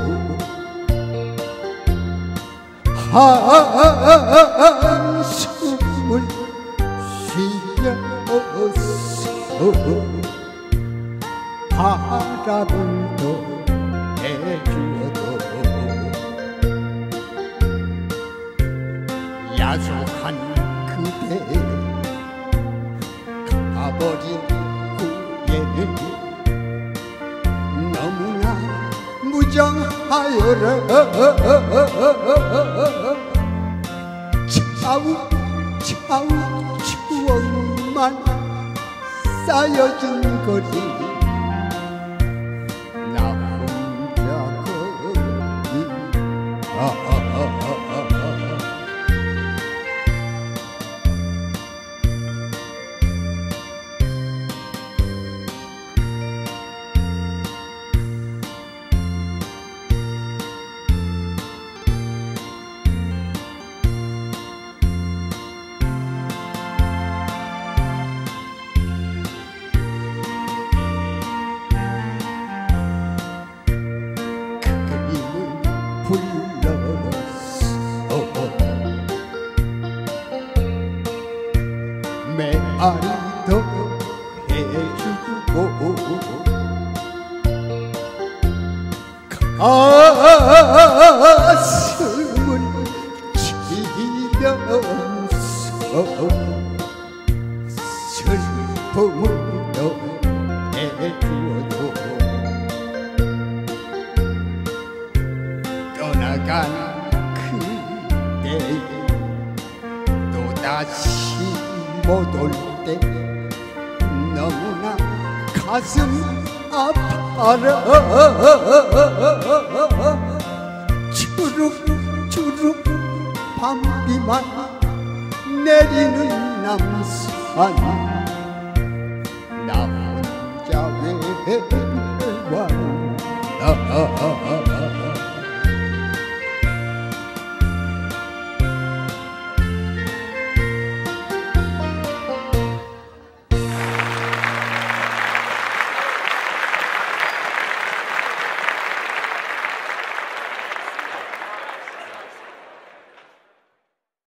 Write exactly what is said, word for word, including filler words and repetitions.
한숨을 쉬면서 바람을 더 내주어도 야속한 그대 가버린 후에는 너무나 무정하여라. 차우차우 추억만 쌓여진 거리 나 혼자 거리. 메아리도 해주고 가슴을 치면서 슬픔을 해주어도 떠나간 그대 또다시 못 올 때 너무나 가슴 아파라. 주룩주룩 밤비만 내리는 남산 나 혼자 외로워.